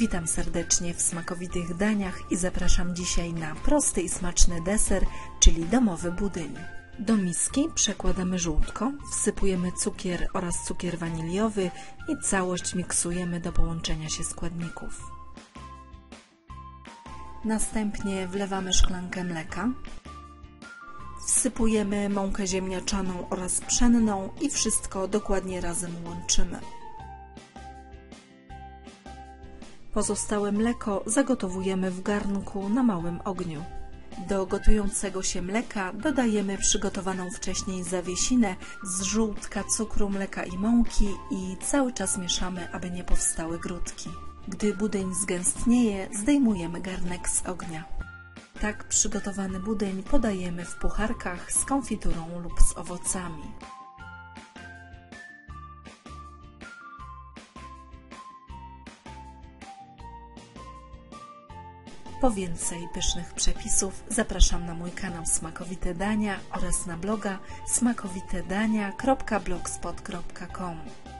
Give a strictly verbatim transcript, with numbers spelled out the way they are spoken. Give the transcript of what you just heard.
Witam serdecznie w smakowitych daniach i zapraszam dzisiaj na prosty i smaczny deser, czyli domowy budyń. Do miski przekładamy żółtko, wsypujemy cukier oraz cukier waniliowy i całość miksujemy do połączenia się składników. Następnie wlewamy szklankę mleka. Wsypujemy mąkę ziemniaczaną oraz pszenną i wszystko dokładnie razem łączymy. Pozostałe mleko zagotowujemy w garnku na małym ogniu. Do gotującego się mleka dodajemy przygotowaną wcześniej zawiesinę z żółtka, cukru, mleka i mąki i cały czas mieszamy, aby nie powstały grudki. Gdy budyń zgęstnieje, zdejmujemy garnek z ognia. Tak przygotowany budyń podajemy w pucharkach z konfiturą lub z owocami. Po więcej pysznych przepisów zapraszam na mój kanał Smakowite Dania oraz na bloga smakowitedania kropka blogspot kropka com.